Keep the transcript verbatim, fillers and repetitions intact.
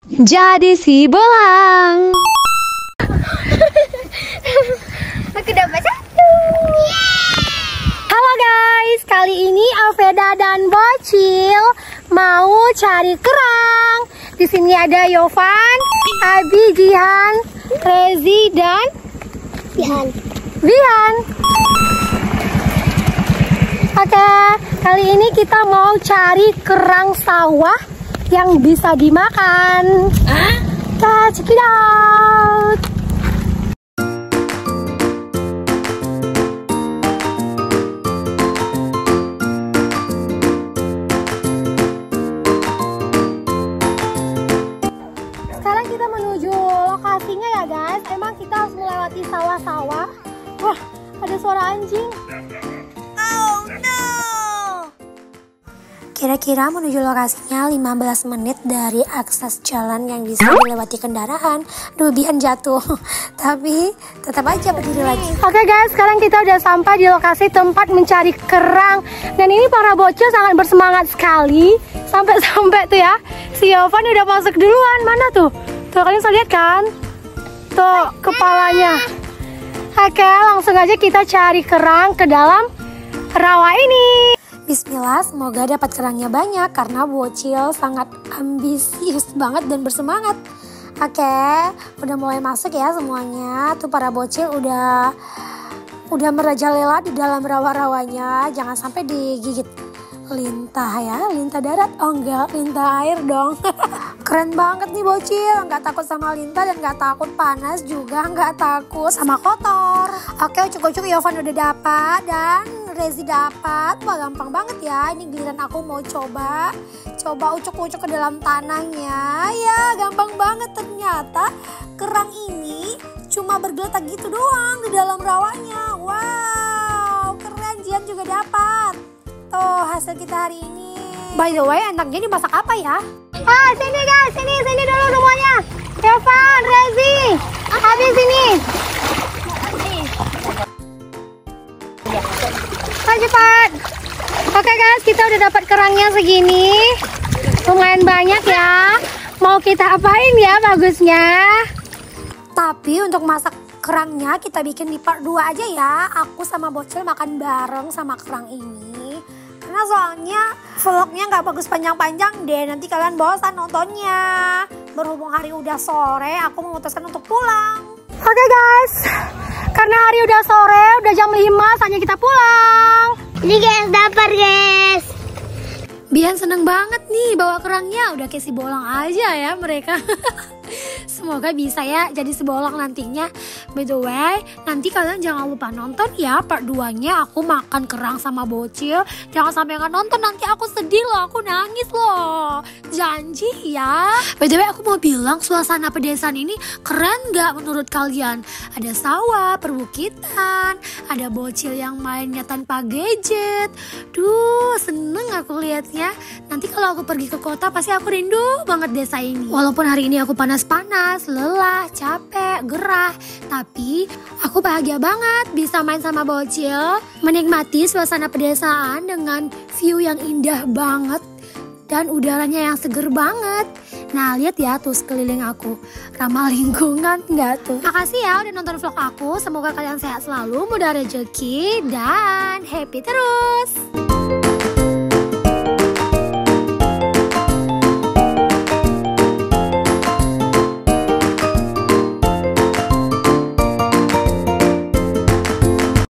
jadi si belang. Aku dapat satu. Halo guys, kali ini Alveda dan Bocil mau cari kerang. Di sini ada Yovan, Abi, Jihan, Rezi dan Bihan. Bihan. Oke, kali ini kita mau cari kerang sawah yang bisa dimakan. Kita check it out. Sekarang kita menuju lokasinya ya guys. Emang kita harus melewati sawah-sawah. Wah, ada suara anjing. Oh no. Kira-kira menuju lokasinya lima belas menit dari akses jalan yang bisa dilewati kendaraan. Aduh, Bihan jatuh. Tapi tetap aja berdiri lagi. Oke guys, sekarang kita udah sampai di lokasi tempat mencari kerang. Dan ini para bocil sangat bersemangat sekali. Sampai-sampai tuh ya, si Yovan udah masuk duluan. Mana tuh? Tuh, kalian bisa lihat kan? Tuh, kepalanya. Oke, langsung aja kita cari kerang ke dalam rawa ini. Bismillah, semoga dapat kerangnya banyak karena bocil sangat ambisius banget dan bersemangat. Oke, udah mulai masuk ya semuanya. Tuh para bocil udah udah merajalela di dalam rawa-rawanya. Jangan sampai digigit lintah ya, lintah darat. Oh enggak, lintah air dong. Keren banget nih bocil, nggak takut sama lintah dan nggak takut panas juga, nggak takut sama kotor. Oke, ucuk-ucuk Yovan udah dapat dan Rezi dapat. Wah, gampang banget ya. Ini giliran aku mau coba coba ucuk-ucuk ke dalam tanahnya. Ya, gampang banget ternyata. Kerang ini cuma bergeletak gitu doang di dalam rawanya. Wow, keren. Jihan juga dapat. Tuh, hasil kita hari ini. By the way, enaknya dimasak apa ya? Ah, sini guys, sini, sini dulu semuanya. Yovan, Rezi, habis sini. Ayo cepat. Oke guys, kita udah dapat kerangnya segini. Lumayan banyak ya. Mau kita apain ya bagusnya? Tapi untuk masak kerangnya kita bikin di part dua aja ya. Aku sama bocil makan bareng sama kerang ini. Karena soalnya vlognya nggak bagus panjang-panjang deh. Nanti kalian bosan nontonnya. Berhubung hari udah sore, aku memutuskan untuk pulang. Oke guys, karena hari udah sore, udah jam lima, saatnya kita pulang. Ini guys, dapat guys. Bihan seneng banget nih bawa kerangnya. Udah kayak si bolang aja ya mereka. Semoga bisa ya jadi sebolong nantinya. By the way, nanti kalian jangan lupa nonton ya part dua nya aku makan kerang sama bocil. Jangan sampai nggak nonton, nanti aku sedih loh, aku nangis loh. Janji ya. By the way, aku mau bilang suasana pedesaan ini keren nggak menurut kalian? Ada sawah, perbukitan, ada bocil yang mainnya tanpa gadget. Duh, seneng aku liatnya. Nanti kalau aku pergi ke kota pasti aku rindu banget desa ini. Walaupun hari ini aku panas-panas, lelah, capek, gerah, tapi aku bahagia banget bisa main sama bocil, menikmati suasana pedesaan dengan view yang indah banget dan udaranya yang seger banget. Nah, lihat ya tuh sekeliling aku, ramah lingkungan nggak tuh? Makasih ya udah nonton vlog aku, semoga kalian sehat selalu, mudah rezeki dan happy terus.